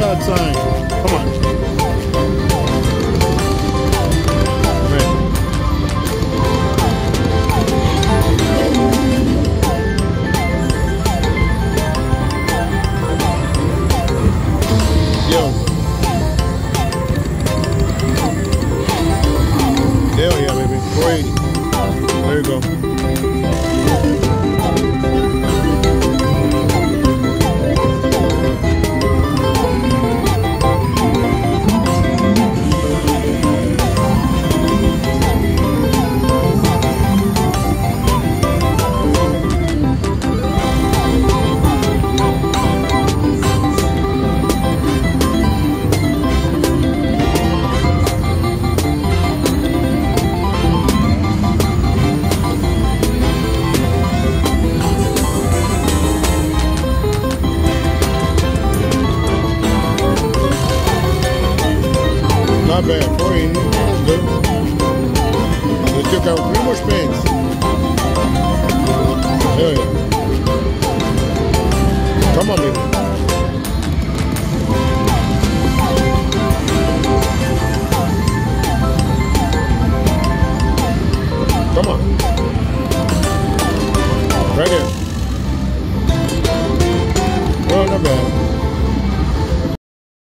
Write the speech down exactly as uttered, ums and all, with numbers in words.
that sign. Come on. Right. Yo. Hell yeah, baby. four eighty. There you go. Not bad, four eighty. That's good. Let's check out three more spins. Hell yeah. Come on, baby. Come on. Right there.